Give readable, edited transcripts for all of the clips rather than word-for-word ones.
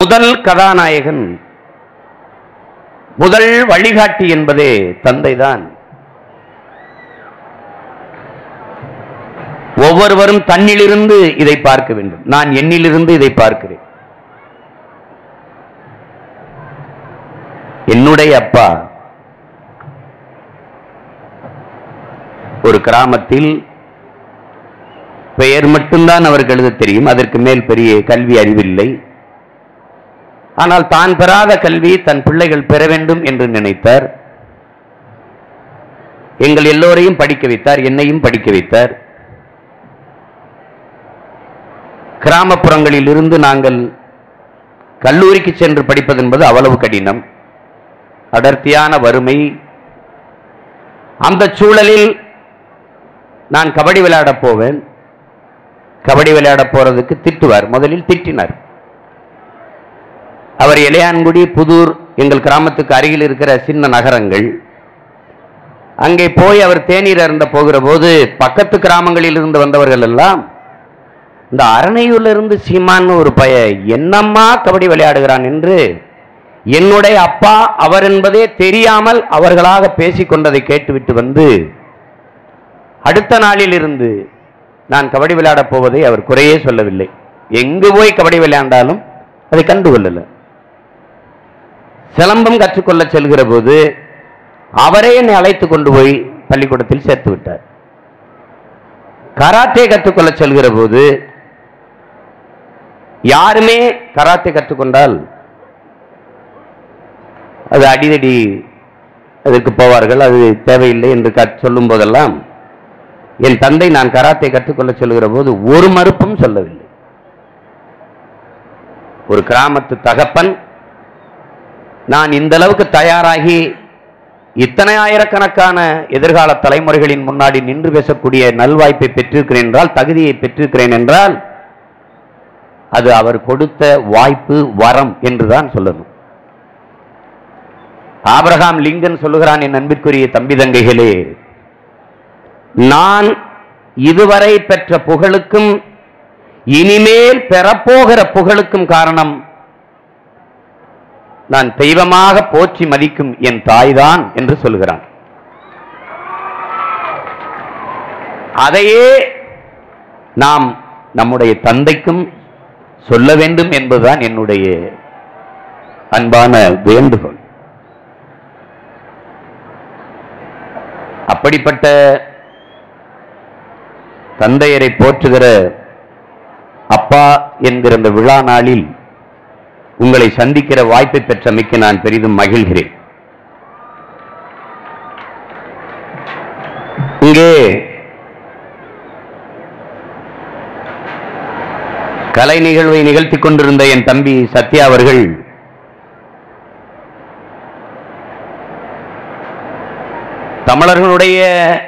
முதல் கதாநாயகன், முதல் வழிகாட்டி என்பதே தந்தைதான். ஒவ்வொருவரும் தன்னிலிருந்து இதை பார்க்க வேண்டும். நான் என்னிலிருந்து இதை பார்க்கிறேன். என்னுடைய அப்பா ஒரு கிராமத்தில் பெயர் மட்டும்தான் அவருக்கு எழுத தெரியும். அதற்கு மேல் பெரிய கல்வி அறிவில்லை. ஆனால் தான் பெறாத கல்வி தன் பிள்ளைகள் பெற வேண்டும் என்று நினைத்தார். எங்கள் எல்லோரையும் படிக்க வைத்தார், என்னையும் படிக்க வைத்தார். கிராமப்புறங்களில் இருந்து நாங்கள் கல்லூரிக்கு சென்று படிப்பது என்பது அவ்வளவு கடினம், அடர்த்தியான வறுமை. அந்த சூழலில் நான் கபடி விளையாட போவேன். கபடி விளையாட போறதுக்கு திட்டுவார். முதலில் திட்டினார். அவர் இளையான்குடி, புதூர், எங்கள் கிராமத்துக்கு அருகில் இருக்கிற சின்ன நகரங்கள். அங்கே போய் அவர் தேநீர் அருந்த போகிற போது பக்கத்து கிராமங்களில் இருந்து வந்தவர்கள் எல்லாம் இந்த அரணையூர்ல இருந்து சீமான்னு ஒரு பைய என்னம்மா கபடி விளையாடுகிறான் என்று என்னுடைய அப்பா அவர் என்பதே தெரியாமல் அவர்களாக பேசிக் கொண்டதை கேட்டுவிட்டு வந்து அடுத்த நாளில் இருந்து நான் கபடி விளையாடப் போவதை அவர் குறையே சொல்லவில்லை. எங்கு போய் கபடி விளையாண்டாலும் அதை கண்டுகொள்ளல. சிலம்பம் கற்றுக்கொள்ள செல்கிற போது அவரே என்னை அழைத்து கொண்டு போய் பள்ளிக்கூடத்தில் சேர்த்து விட்டார். கராத்தே கற்றுக்கொள்ள செல்கிற போது யாருமே கராத்தே கற்றுக்கொண்டால் அது அடிதடி அதற்கு போவார்கள், அது தேவையில்லை என்று சொல்லும் போதெல்லாம் என் தந்தை நான் கராத்தே கற்றுக்கொள்ள சொல்கிற போது ஒரு மறுப்பும் சொல்லவில்லை. ஒரு கிராமத்து தகப்பன் நான் இந்த அளவுக்கு தயாராகி இத்தனை ஆயிரக்கணக்கான எதிர்கால தலைமுறைகளின் முன்னாடி நின்று பேசக்கூடிய நல்வாய்ப்பை பெற்றிருக்கிறேன் என்றால், தகுதியை பெற்றிருக்கிறேன் என்றால் அது அவர் கொடுத்த வாய்ப்பு, வரம் என்றுதான் சொல்லணும். ஆபிரகாம் லிங்கன் சொல்லுகிறான், என் அன்பிற்குரிய தம்பி தங்கைகளே, நான் இதுவரை பெற்ற புகழுக்கும் இனிமேல் பெறப்போகிற புகழுக்கும் காரணம் நான் தெய்வமாக போற்றி மதிக்கும் என் தாய்தான் என்று சொல்கிறான். அதையே நாம் நம்முடைய தந்தைக்கும் சொல்ல வேண்டும் என்பதுதான் என்னுடைய அன்பான வேண்டுகோள். அப்படிப்பட்ட தந்தையரை போற்றுகிற அப்பா என்கிற இந்த விழா நாளில் உங்களை சந்திக்கிற வாய்ப்பை பெற்றமைக்கு நான் பெரிதும் மகிழ்கிறேன். இங்கே கலை நிகழ்வை நிகழ்த்திக் கொண்டிருந்த என் தம்பி சத்யா அவர்கள் தமிழர்களுடைய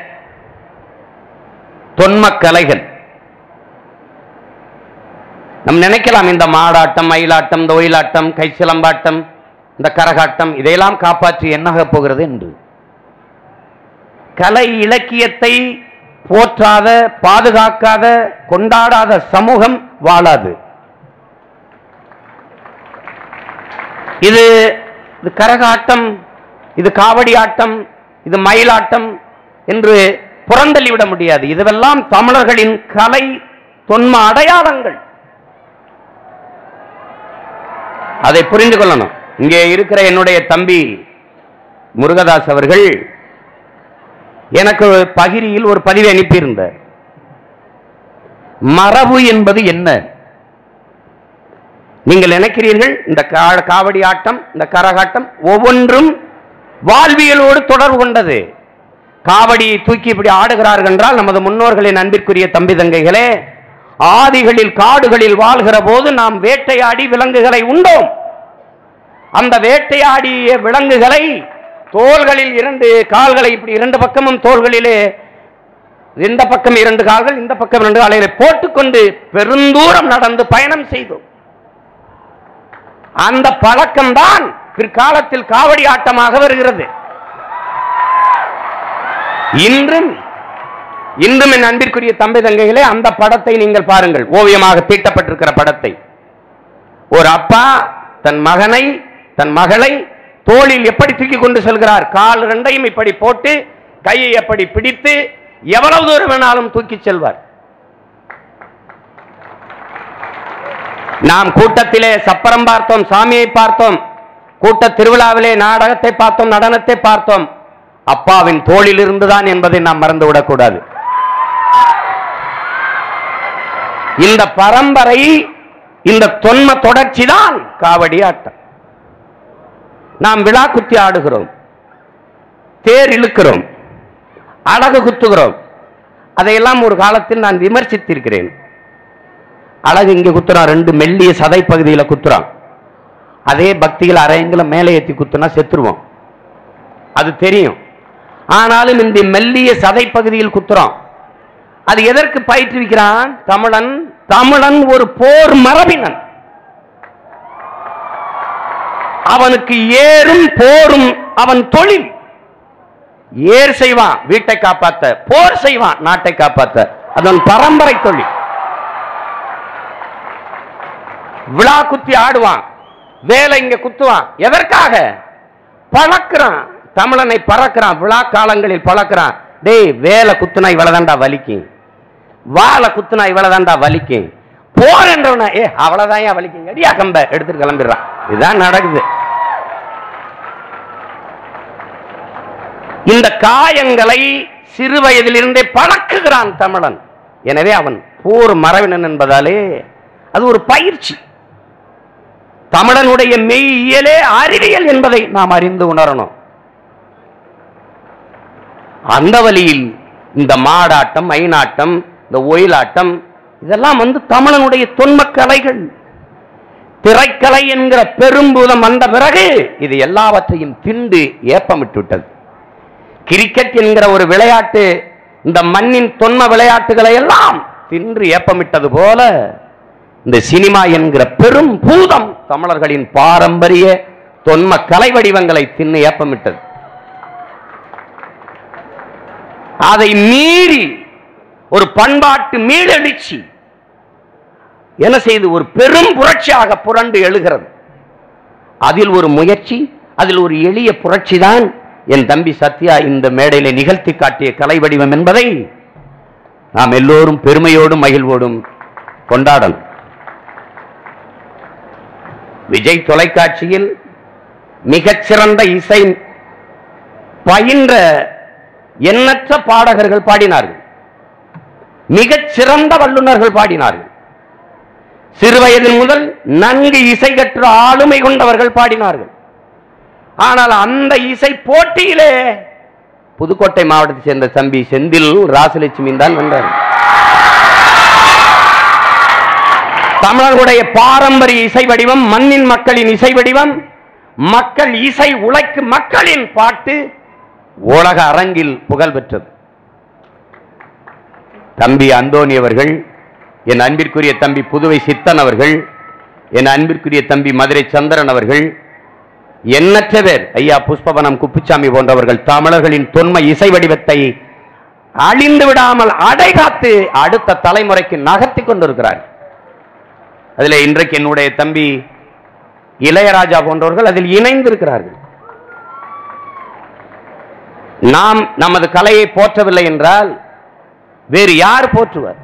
தொன்ம கலைகள். நம் நினைக்கலாம் இந்த மாடாட்டம், மயிலாட்டம், இந்த ஒயிலாட்டம், கைச்சிலம்பாட்டம், இந்த கரகாட்டம் இதையெல்லாம் காப்பாற்றி என்னாக போகிறது என்று. கலை இலக்கியத்தை போற்றாத, பாதுகாக்காத, கொண்டாடாத சமூகம் வாழாது. இது கரகாட்டம், இது காவடி ஆட்டம், இது மயிலாட்டம் என்று புறந்தள்ளிவிட முடியாது. இதுவெல்லாம் தமிழர்களின் கலை தொன்ம அடையாளங்கள். அதை புரிந்து கொள்ளணும். இங்கே இருக்கிற என்னுடைய தம்பி முருகதாஸ் அவர்கள் எனக்கு பகிரியில் ஒரு பதிவை அனுப்பியிருந்தார். மரபு என்பது என்ன? நீங்கள் நினைக்கிறீர்கள் இந்த காவடி ஆட்டம், இந்த கரகாட்டம் ஒவ்வொன்றும் வாழ்வியலோடு தொடர்பு கொண்டது. காவடியை தூக்கி இப்படி ஆடுகிறார்கள் என்றால் நமது முன்னோர்களின் அன்பிற்குரிய தம்பி தங்கைகளே, ஆதிகளில் காடுகளில் வாழ்கிற போது நாம் வேட்டையாடி விலங்குகளை உண்டோம். அந்த வேட்டையாடிய விலங்குகளை தோள்களில் இரண்டு கால்களை இப்படி இரண்டு பக்கமும் தோள்களிலே இந்த பக்கம் இரண்டு கால்கள், இந்த பக்கம் இரண்டு கால்களை போட்டுக்கொண்டு பெருந்தூரம் நடந்து பயணம் செய்தோம். அந்த பழக்கம்தான் பிற்காலத்தில் காவடி ஆட்டமாக வருகிறது. இன்றும் என் அன்பிற்குரிய தம்பி தங்கைகளே, அந்த படத்தை நீங்கள் பாருங்கள். ஓவியமாக தீட்டப்பட்டிருக்கிற படத்தை ஒரு அப்பா தன் மகனை தன் மகளை தோளில் எப்படி தூக்கி கொண்டு செல்கிறார்? கால் ரெண்டையும் இப்படி போட்டு கையை எப்படி பிடித்து எவ்வளவு தூரம் வேணாலும் தூக்கி செல்வார். நாம் கூட்டத்திலே சப்பரம் பார்த்தோம், சாமியை பார்த்தோம், கூட்ட திருவிழாவிலே நாடகத்தை பார்த்தோம், நடனத்தை பார்த்தோம். அப்பாவின் தோளில் இருந்துதான் என்பதை நாம் மறந்துவிடக் கூடாது. இந்த பரம்பரை, இந்த தொன்ம தொடர்ச்சி தான் காவடி ஆட்டம். நாம் விழா குத்தி ஆடுகிறோம், தேர் இழுக்கிறோம், அழகு குத்துகிறோம். அதையெல்லாம் ஒரு காலத்தில் நான் விமர்சித்திருக்கிறேன். அழகு இங்கே குத்துறான், ரெண்டு மெல்லிய சதை பகுதியில் குத்துறான். அதே பக்தியில் அரையங்களை மேலே ஏற்றி குத்துனா செத்துருவோம், அது தெரியும். ஆனாலும் இந்த மெல்லிய சதை பகுதியில் குத்துறான். அது எதற்கு பயிற்றுவிக்கிறான்? தமிழன் தமிழன் ஒரு போர் மரபினன். அவனுக்கு ஏறும் போரும் அவன் தொழில். ஏர் செய்வான் வீட்டை காப்பாற்ற, போர் செய்வான் நாட்டை காப்பாற்ற. அதன் பரம்பரை தொழில். விழா குத்தி ஆடுவான், வேலை இங்க குத்துவான். எதற்காக? பழக்கிறான், தமிழனை பறக்கிறான். விழா காலங்களில் பழக்கிறான். டேய், வேலை குத்துனா இவ்வளவுதான்டா வலிக்கும், வாழை குத்துனா இவ்வளவுதான்டா வலிக்கும், போர் என்றவன அவ்வளவுதான் வலிக்கும், அடியா கம்ப எடுத்துட்டு கிளம்பிடுறான். இதுதான் நடக்குது. இந்த காயங்களை சிறு வயதிலிருந்தே பழக்குகிறான் தமிழன். எனவே அவன் போர் மரபினன் என்பதாலே அது ஒரு பயிற்சி. தமிழனுடைய மெய்யியலே அறிவியல் என்பதை நாம் அறிந்து உணரணும். அந்த வழியில் இந்த மாடாட்டம், மைனாட்டம், இந்த ஒயிலாட்டம் இதெல்லாம் தமிழனுடைய தொன்ம கலைகள். திரைக்கலை என்கிற பெரும்பூதம் வந்த பிறகு இது எல்லாவற்றையும் திண்டு ஏப்பமிட்டு விட்டது. கிரிக்கெட் என்கிற ஒரு விளையாட்டு இந்த மண்ணின் தொன்ம விளையாட்டுகளை எல்லாம் தின்று ஏப்பமிட்டது போல இந்த சினிமா என்கிற பெரும் பூதம் தமிழர்களின் பாரம்பரிய தொன்ம கலை வடிவங்களை தின்னு ஏப்பமிட்டது. அதை மீறி ஒரு பண்பாட்டு மீளெழுச்சி என்ன செய்து ஒரு பெரும் புரட்சியாக புரண்டு எழுகிறது. அதில் ஒரு முயற்சி, அதில் ஒரு எளிய புரட்சி தான் என் தம்பி சத்யா இந்த மேடையிலே நிகழ்த்தி காட்டிய கலை வடிவம் என்பதை நாம் எல்லோரும் பெருமையோடும் மகிழ்வோடும் கொண்டாடணும். விஜய் தொலைக்காட்சியில் மிகச்சிறந்த இசை பயின்ற எண்ணற்ற பாடகர்கள் பாடினார்கள், மிகச்சிறந்த வல்லுநர்கள் பாடினார்கள். சிறுவயதில் முதல் நன்கு இசை கற்ற ஆளுமை கொண்டவர்கள் பாடினார்கள். ஆனால் அந்த இசை போட்டியிலே புதுக்கோட்டை மாவட்டத்தை சேர்ந்த தம்பி செந்தில் ராசலட்சுமி தான் வென்றார். தமிழர்களுடைய பாரம்பரிய இசை வடிவம், மண்ணின் மக்களின் இசை வடிவம், மக்கள் இசை உழைக்கும் மக்களின் பாட்டு உலக அரங்கில் புகழ் பெற்றது. தம்பி அந்தோணி அவர்கள், என் அன்பிற்குரிய தம்பி புதுவை சித்தன் அவர்கள், என் அன்பிற்குரிய தம்பி மதுரை சந்திரன் அவர்கள், எண்ணற்ற பேர், ஐயா புஷ்பவனம் குப்புச்சாமி போன்றவர்கள் தமிழர்களின் தொன்ம இசை வடிவத்தை அழிந்து விடாமல் அடைகாத்து அடுத்த தலைமுறைக்கு நகர்த்தி கொண்டிருக்கிறார். அதில் இன்றைக்கு என்னுடைய தம்பி இளையராஜா போன்றவர்கள் அதில் இணைந்திருக்கிறார்கள். நாம் நமது கலையை போற்றவில்லை என்றால் வேறு யார் போற்றுவர்?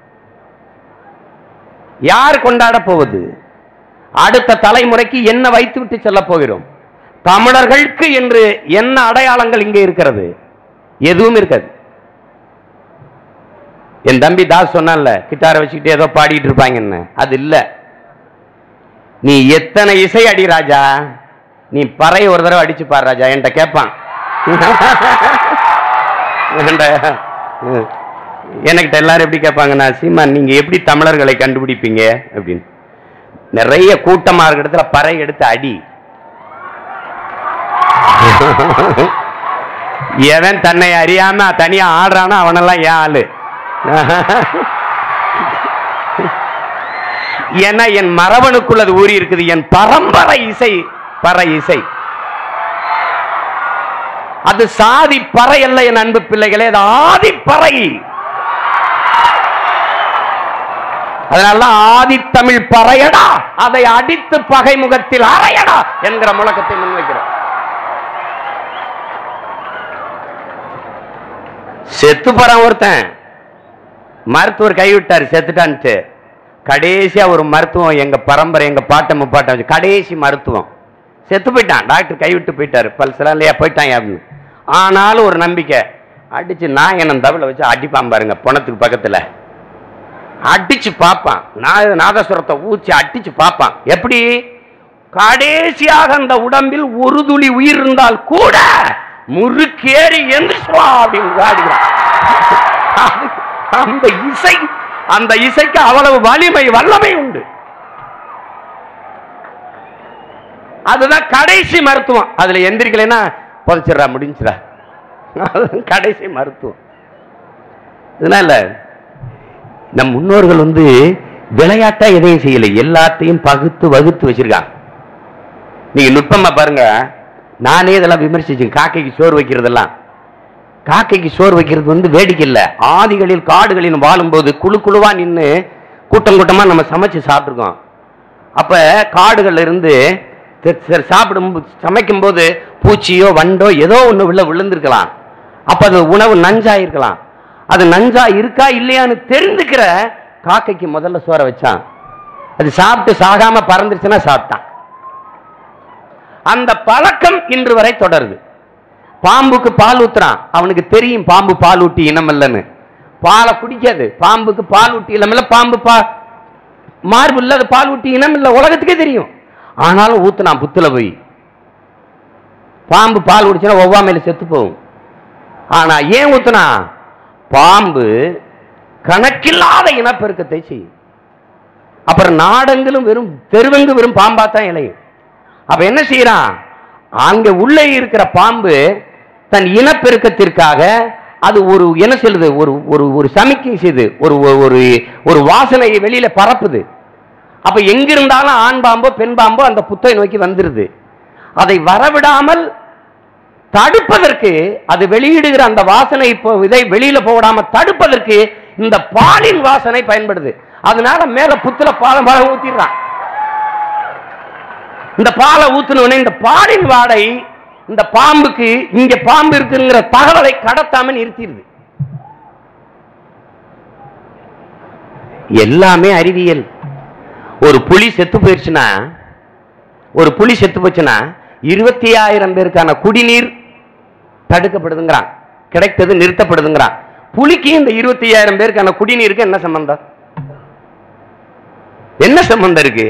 யார் கொண்டாட போவது? அடுத்த தலைமுறைக்கு என்ன வைத்துவிட்டு செல்ல போகிறோம்? தமிழர்களுக்கு என்று என்ன அடையாளங்கள் இங்கே இருக்கிறது? எதுவும் இருக்காது. என் தம்பி தாஸ் சொன்னான்ல, கிட்டாரை வச்சுக்கிட்டு ஏதோ பாடிட்டு இருப்பாங்கன்னு, அது இல்ல. நீ எத்தனை இசை அடி ராஜா, நீ பறை ஒரு தடவை அடிச்சு பாரு ராஜா என்கிட்ட கேட்பான். என்கிட்ட எல்லாரும் எப்படி கேட்பாங்கன்னா, சீமான் நீங்க எப்படி தமிழர்களை கண்டுபிடிப்பீங்க அப்படின்னு. நிறைய கூட்டமா இருக்கிற இடத்துல பறை எடுத்து அடி. எவன் தன்னை அறியாம தனியா ஆடுறானோ அவனெல்லாம் ஏன் ஆளு. ஏன்னா என் மரபணுக்குள் அது ஊறி இருக்குது. என் பரம்பரை இசை பறை இசை. அது சாதி பறை அல்ல என் அன்பு பிள்ளைகளே, அது ஆதி பறை. அதனாலதான் ஆதித்தமிழ் பறையடா, அதை அடித்து பகைமுகத்தில் அறையடா என்கிற முழக்கத்தை முன்வைக்கிறோம். செத்து போறான் ஒருத்தன், மருத்துவர் கைவிட்டார் செத்துட்டான்ட்டு. கடைசியா ஒரு மருத்துவம், எங்க பரம்பரை, எங்க பாட்ட முப்பாட்டம் கடைசி மருத்துவம் செத்து போயிட்டான். டாக்டர் கைவிட்டு போயிட்டாரு, பல்சலாம் இல்லையா போயிட்டான் அப்படின்னு. ஆனாலும் ஒரு நம்பிக்கை, அடிச்சு நான் என்ன தவில வச்சு அடிப்பான் பாருங்க, பணத்துக்கு பக்கத்துல அடிச்சு பார்ப்பான், நாதஸ்வரத்தை ஊச்சி அடிச்சு பார்ப்பான். எப்படி? கடைசியாக அந்த உடம்பில் ஒரு துளி உயிர் இருந்தால் கூட முறுக்கேறி எந்திரிச்சுவா அப்படின்னு. அந்த இசைக்கு அவ்வளவு வலிமை வல்லமை உண்டு. அதுதான் கடைசி மருத்துவம். அதுல எந்திரிக்கலைன்னா புதைச்சிடறா, முடிஞ்சிடா. கடைசி மருத்துவம். இதனால நம் முன்னோர்கள் விளையாட்டா எதையும் செய்யலை, எல்லாத்தையும் பகுத்து வகுத்து வச்சிருக்காங்க. நீங்க நுட்பமா பாருங்க. நானே இதெல்லாம் விமர்சிச்சேன். காக்கைக்கு சோறு வைக்கிறதெல்லாம், காக்கைக்கு சோறு வைக்கிறது வேடிக்கை இல்லை. ஆதிகளில் காடுகளில் வாழும்போது குழு குழுவா நின்று கூட்டம் கூட்டமா நம்ம சமைச்சு சாப்பிட்டுருக்கோம். அப்ப காடுகள்ல இருந்து சாப்பிடும் சமைக்கும் போது பூச்சியோ வண்டோ ஏதோ ஒண்ணு உள்ள விழுந்திருக்கலாம். அப்ப அது உணவு நஞ்சா இருக்கலாம். அது நஞ்சா இருக்கா இல்லையான்னு தெரிந்துக்கிற காக்கைக்கு முதல்ல சோற வச்சான். அது சாப்பிட்டு சாகாம பறந்துருச்சுன்னா சாப்பிட்டான். அந்த பழக்கம் இன்று வரை தொடருது. பாம்புக்கு பால் ஊத்துறான், அவனுக்கு தெரியும் பாம்பு பால் ஊட்டி இனம் இல்லைன்னு. பாலை குடிக்காது. பாம்புக்கு பால் ஊட்டி இனம் இல்ல, பாம்பு மார்பு இல்ல, அது பால் ஊட்டி இனம் இல்ல, உலகத்துக்கே தெரியும். ஆனாலும் ஊத்துனான் புத்துல போய். பாம்பு பால் குடிச்சுன்னா ஒவ்வாமையில செத்து போகும். ஆனா ஏன் ஊத்துனா? பாம்பு கணக்கில்லாத இனப்பெருக்கத்தை செய்யும். அப்புறம் நாடங்களும் வெறும் தெருவெங்கு வெறும் பாம்பாத்தான் இலையும். அப்ப என்ன செய்யறான்? அங்க உள்ளே இருக்கிற பாம்பு தன் இனப்பெருக்கத்திற்காக அது ஒரு என்ன சொல்லுது, ஒரு சமிக்கை செய்து ஒரு வாசனையை வெளியில பரப்புது. அப்ப எங்கிருந்தாலும் ஆண் பாம்போ பெண் பாம்போ அந்த புத்தை நோக்கி வந்துருது. அதை வரவிடாமல் தடுப்பதற்கு, அது வெளியிடுகிற அந்த வாசனை இதை வெளியில போடாம தடுப்பதற்கு இந்த பாலின் வாசனை பயன்படுது. அதனால மேல புத்துல பாலை ஊத்திடுறான். இந்த பாலை ஊத்துனவனே இந்த பாலின் வாடை இந்த பாம்புக்கு இங்க பாம்பு இருக்குங்கிற தகவலை கடத்தாம நிறுத்திடுது. எல்லாமே அறிவியல். ஒரு புலி செத்து போயிடுச்சுன்னா 25,000 பேருக்கான குடிநீர் தடுக்கப்படுதுங்கிறான், கிடைத்தது நிறுத்தப்படுதுங்கிறான். புலிக்கு இந்த 25,000 பேருக்கான குடிநீருக்கு என்ன சம்பந்தம்? என்ன சம்பந்தம் இருக்கு?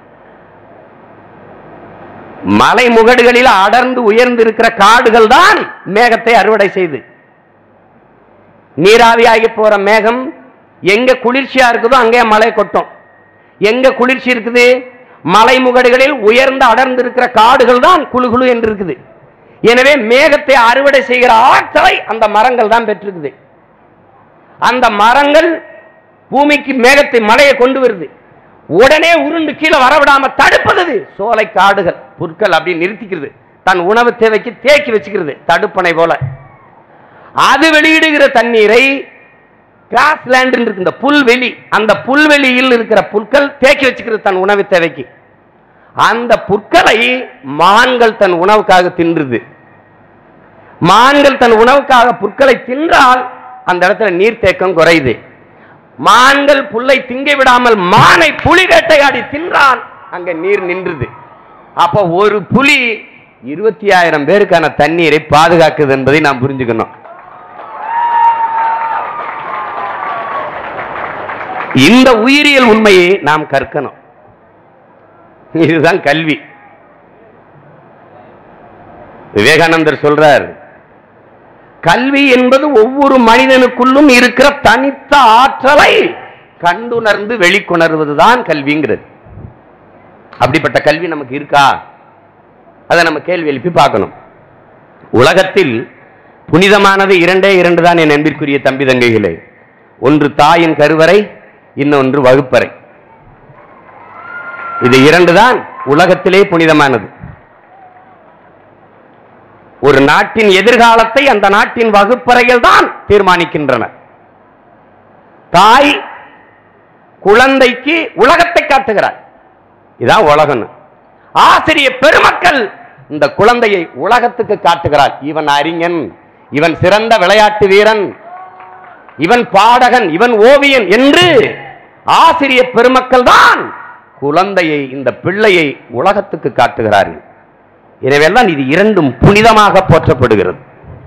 மலை முகடுகளில் அடர்ந்து உயர்ந்து இருக்கிற காடுகள் தான் மேகத்தை அறுவடை செய்து, நீராவியாகி போற மேகம் எங்க குளிர்ச்சியா இருக்குதோ அங்கே மழை கொட்டும். எங்க குளிர்ச்சி இருக்குது? மலை முகடுகளில் உயர்ந்து அடர்ந்து இருக்கிற காடுகள் தான் குழு குழு என்று இருக்குது. எனவே மேகத்தை அறுவடை செய்கிற ஆற்றலை அந்த மரங்கள் தான் பெற்றிருக்குது. அந்த மரங்கள் பூமிக்கு மேகத்தை மழையை கொண்டு வருது. உடனே உருண்டு கீழே வரவிடாம தடுப்பது சோலை காடுகள், புற்கள் அப்படி நிறுத்திக்கிறது. தன் உணவு தேவைக்கு தேக்கி வச்சுக்கிறது, தடுப்பணை போல. அது வெளியிடுகிற தண்ணீரை கிராஸ்லேண்ட் இருக்கு, இந்த புல்வெளி, அந்த புல்வெளியில் இருக்கிற புற்கள் தேக்கி வச்சுக்கிறது தன் உணவு தேவைக்கு. அந்த புற்களை மான்கள் தன் உணவுக்காக தின்றுது. மான்கள் தன் உணவுக்காக புற்களை தின்றால் அந்த இடத்துல நீர்த்தேக்கம் குறையுது. மான்கள் புல்லை திங்க விடாமல் மானை புலி வேட்டையாடி தின்றால் அங்க நீர் நின்றுது. அப்ப ஒரு புலி 25,000 பேருக்கான தண்ணீரை பாதுகாக்குது என்பதை நாம் புரிஞ்சுக்கணும். இந்த உயிரியல் உண்மையை நாம் கற்கணும். இதுதான் கல்வி. விவேகானந்தர் சொல்றார், கல்வி என்பது ஒவ்வொரு மனிதனுக்குள்ளும் இருக்கிற தனித்த ஆற்றலை கண்டுணர்ந்து வெளிக்கொணர்வதுதான் கல்விங்கிறது. அப்படிப்பட்ட கல்வி நமக்கு இருக்கா? அதை நம்ம கேள்வி எழுப்பி பார்க்கணும். உலகத்தில் புனிதமானது 2 தான் என் அன்பிற்குரிய தம்பி தங்கைகளே. ஒன்று தாயின் கருவறை, இன்னொன்று வகுப்பறை. இது 2 தான் உலகத்திலே புனிதமானது. ஒரு நாட்டின் எதிர்காலத்தை அந்த நாட்டின் வகுப்பறைகள் தான் தீர்மானிக்கின்றன. தாய் குழந்தைக்கு உலகத்தை காட்டுகிறார். இதான் உலகம். ஆசிரியர் பெருமக்கள் இந்த குழந்தையை உலகத்துக்கு காட்டுகிறார். இவன் அறிஞன், இவன் சிறந்த விளையாட்டு வீரன், இவன் பாடகன், இவன் ஓவியன் என்று ஆசிரியர் பெருமக்கள் தான் குழந்தையை, இந்த பிள்ளையை உலகத்துக்கு காட்டுகிறார்கள். எனவேதான் இது இரண்டும் புனிதமாக போற்றப்படுகிறது.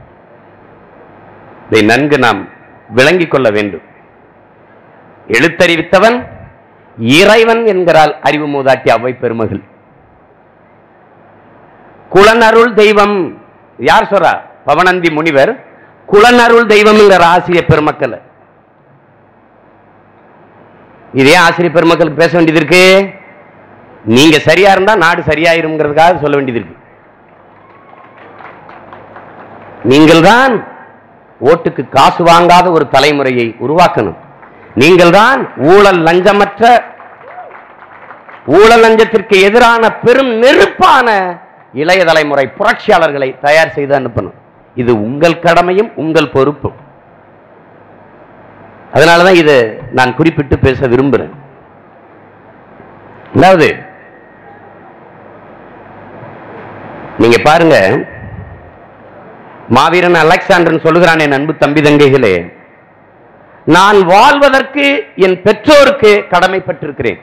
இதை நன்கு நாம் விளங்கிக் கொள்ள வேண்டும். எழுத்தறிவித்தவன் இறைவன் என்கிறாள் அறிவு மூதாட்டி அவ்வை பெருமகள். குலனருள் தெய்வம் யார் சொல்றா? பவனந்தி முனிவர் குலனருள் தெய்வம் என்கிற ஆசிரியர் பெருமக்கள். இதே ஆசிரியர் பெருமக்களுக்கு பேச வேண்டியது இருக்கு. நீங்க சரியா இருந்தா நாடு சரியாயிருங்கிறதுக்காக சொல்ல வேண்டியது இருக்கு. நீங்கள் தான் ஓட்டுக்கு காசு வாங்காத ஒரு தலைமுறையை உருவாக்கணும். நீங்கள் தான் ஊழல் லஞ்சமற்ற, ஊழல் லஞ்சத்திற்கு எதிரான பெரும் நெருப்பான இளைய தலைமுறை புரட்சியாளர்களை தயார் செய்து அனுப்பணும். இது உங்கள் கடமையும் உங்கள் பொறுப்பும். அதனாலதான் இதை நான் குறிப்பிட்டு பேச விரும்புகிறேன். அதாவது நீங்க பாருங்க, மாவீரன் அலெக்சாண்டர் சொல்லுகிறான், என் அன்பு தம்பி தங்கைகளே, நான் வாழ்வதற்கு என் பெற்றோருக்கு கடமைப்பட்டிருக்கிறேன்,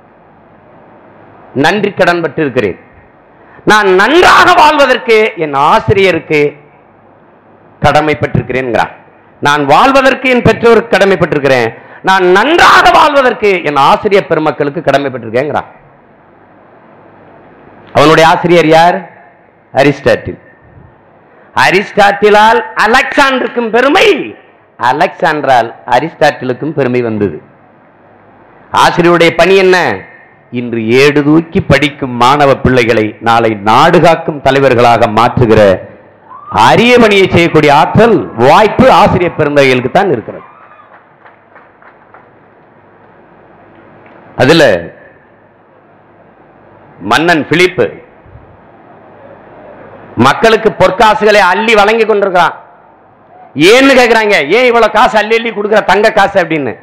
நன்றி கடன் பட்டிருக்கிறேன். நான் நன்றாக வாழ்வதற்கு என் ஆசிரியருக்கு கடமைப்பட்டிருக்கிறேன். நான் வாழ்வதற்கு என் பெற்றோருக்கு கடமைப்பட்டிருக்கிறேன், நான் நன்றாக வாழ்வதற்கு என் ஆசிரியர் பெருமக்களுக்கு கடமைப்பட்டிருக்கேன். அவனுடைய ஆசிரியர் யார்? அரிஸ்டாட்டில். அரிஸ்டாட்டிலால் அலெக்சாண்டருக்கும் பெருமை, அலெக்சாண்டரால் அரிஸ்டாட்டிலுக்கும் பெருமை வந்தது. ஆசிரியருடைய பணி என்ன? இன்று ஏடு தூக்கி படிக்கும் மாணவ பிள்ளைகளை நாளை நாடு காக்கும் தலைவர்களாக மாற்றுகிற அரிய பணியை செய்யக்கூடிய ஆற்றல், வாய்ப்பு ஆசிரியர் பெருந்தகைகளுக்கு தான் இருக்கிறது. அதுல மன்னன் பிலிப்பு மக்களுக்கு பொற்காசுகளை அள்ளி வழங்கி கொண்டிருக்கிறான். ஏன்னு கேட்கிறாங்க, ஏன் இவ்வளவு காசு அள்ளி அள்ளி கொடுக்கிற, தங்க காசு அப்படின்னு.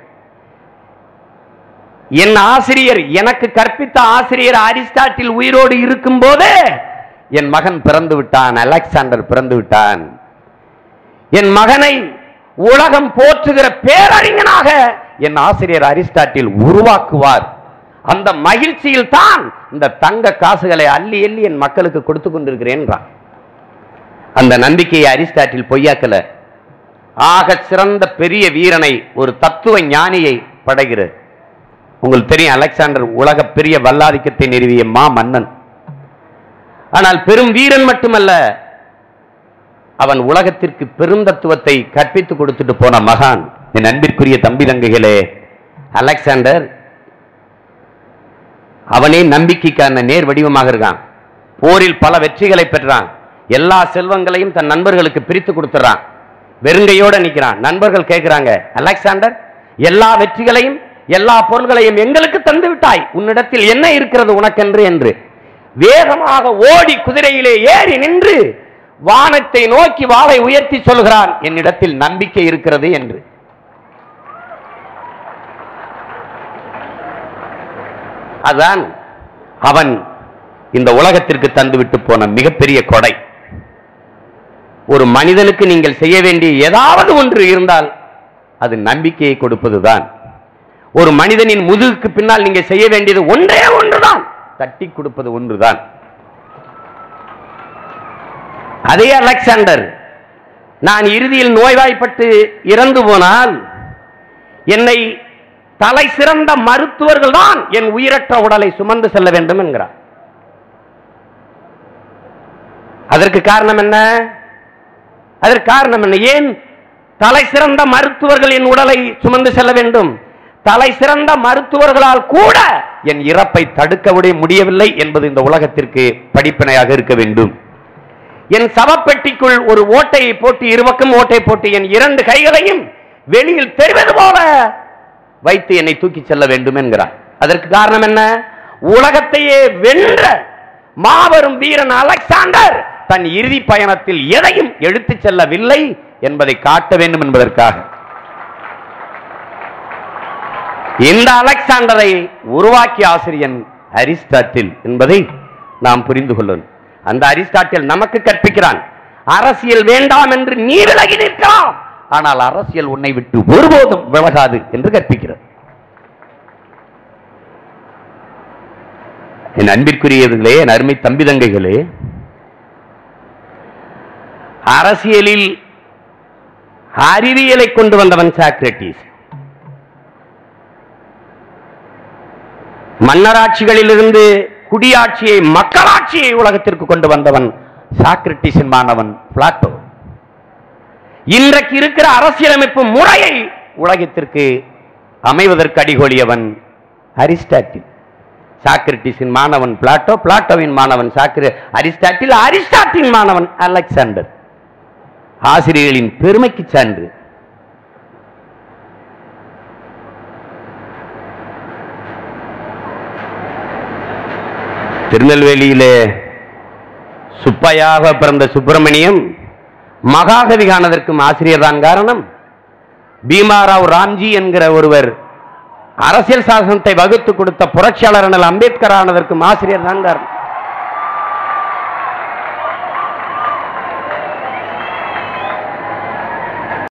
என் ஆசிரியர், எனக்கு கற்பித்த ஆசிரியர் அரிஸ்டாட்டில் உயிரோடு இருக்கும் போது என் மகன் பிறந்து விட்டான், அலெக்சாண்டர் பிறந்து விட்டான். என் மகனை உலகம் போற்றுகிற பேரறிஞனாக என் ஆசிரியர் அரிஸ்டாட்டில் உருவாக்குவார். அந்த மகிழ்ச்சியில் தான் இந்த தங்க காசுகளை அள்ளி அள்ளி என் மக்களுக்கு கொடுத்து கொண்டிருக்கிறேன். அந்த நம்பிக்கையை அரிஸ்டாட்டில் பொய்யாக்கல. ஆக சிறந்த பெரிய வீரனை, ஒரு தத்துவ ஞானியை படைகிறது. உங்களுக்கு தெரியும், அலெக்சாண்டர் உலக பெரிய வல்லாதிக்கத்தை நிறுவிய மா மன்னன். ஆனால் பெரும் வீரன் மட்டுமல்ல, அவன் உலகத்திற்கு பெருந்தத்துவத்தை கற்பித்து கொடுத்துட்டு போன மகான். என் அன்பிற்குரிய தம்பி தங்கைகளே, அலெக்சாண்டர் அவனே நம்பிக்கைக்கான நேர் வடிவமாக இருக்கான். போரில் பல வெற்றிகளை பெற்றான். எல்லா செல்வங்களையும் தன் நண்பர்களுக்கு பிரித்து கொடுத்துறான். வெறுங்கையோட நிற்கிறான். நண்பர்கள் கேட்கிறாங்க, அலெக்சாண்டர், எல்லா வெற்றிகளையும் எல்லா பொருள்களையும் எங்களுக்கு தந்து விட்டாய், உன்னிடத்தில் என்ன இருக்கிறது உனக்கென்று என்று வேகமாக ஓடி குதிரையிலே ஏறி நின்று வானத்தை நோக்கி வாளை உயர்த்தி சொல்கிறான், என்னிடத்தில் நம்பிக்கை இருக்கிறது என்று. அதான் அவன் இந்த உலகத்திற்கு தந்துவிட்டு போன மிகப்பெரிய கொடை. ஒரு மனிதனுக்கு நீங்கள் செய்ய வேண்டிய ஏதாவது ஒன்று இருந்தால் அது நம்பிக்கையை கொடுப்பதுதான். ஒரு மனிதனின் முதுகுக்கு பின்னால் நீங்க செய்ய வேண்டியது ஒன்றே ஒன்றுதான், தட்டி கொடுப்பது ஒன்றுதான். அதே அலெக்சாண்டர், நான் இறுதியில் நோய்வாய்ப்பட்டு இறந்து போனால் என்னை தலை சிறந்த மருத்துவர்கள் தான் என் உயிரற்ற உடலை சுமந்து செல்ல வேண்டும் என்கிறார். அதற்கு காரணம் என்ன? அதற்கு காரணம் என்ன? ஏன் தலை சிறந்த மருத்துவர்கள் என் உடலை சுமந்து செல்ல வேண்டும்? தலை சிறந்த மருத்துவர்களால் கூட என் இறப்பை தடுக்க முடியவில்லை என்பது இந்த உலகத்திற்கு படிப்பினையாக இருக்க வேண்டும். என் சவப்பெட்டிக்குள் ஒரு ஓட்டையை போட்டு, இருபக்கம் ஓட்டை போட்டு என் இரண்டு கைகளையும் வெளியில் தெரிவது போல வைத்து என்னை தூக்கி செல்ல வேண்டும் என்கிறார். அதற்கு காரணம் என்ன? உலகத்தையே வென்ற மாபெரும் வீரன் அலெக்சாண்டர் தன் இறுதி பயணத்தில் எதையும் எடுத்து செல்லவில்லை என்பதை காட்ட வேண்டும் என்பதற்காக. இந்த அலெக்சாண்டரை உருவாக்கிய ஆசிரியன் அரிஸ்டாட்டில் என்பதை நாம் புரிந்து கொள்ளணும். அந்த அரிஸ்டாட்டில் நமக்கு கற்பிக்கிறான், அரசியல் வேண்டாம் என்று நீ விலகி நிற்கலாம், ஆனால் அரசியல் உன்னை விட்டு ஒருபோதும் விலகாது என்று கற்பிக்கிறார். என் அன்பிற்குரியவர்களே, என் அருமை தம்பி தங்கைகளே, அரசியலில் அறிவியலை கொண்டு வந்தவன் சாக்ரட்டிஸ். மன்னராட்சிகளிலிருந்து குடியாட்சியை, மக்களாட்சியை உலகத்திற்கு கொண்டு வந்தவன் சாக்ரட்டிஸின் மாணவன் பிளாட்டோ. இன்றைக்கு இருக்கிற அரசியலமைப்பு முறையை உலகத்திற்கு அமைவதற்கு அடிகோலியவன் அரிஸ்டாட்டில். சாக்ரட்டிஸின் மாணவன் பிளாட்டோ, பிளாட்டோவின் மாணவன் அரிஸ்டாட்டில், அரிஸ்டாட்டின் மாணவன் அலெக்சாண்டர். ஆசிரியர்களின் பெருமைக்கு சான்று. திருநெல்வேலியிலே சுப்பையாக பிறந்த சுப்பிரமணியம் மகாகவி காணதற்கும் ஆசிரியர் தான் காரணம். பீமாராவ் ராம்ஜி என்கிற ஒருவர் அரசியல் சாசனத்தை வகுத்து கொடுத்த புரட்சியாளர் அம்பேத்கர் ஆனதற்கும் ஆசிரியர் தான் காரணம்.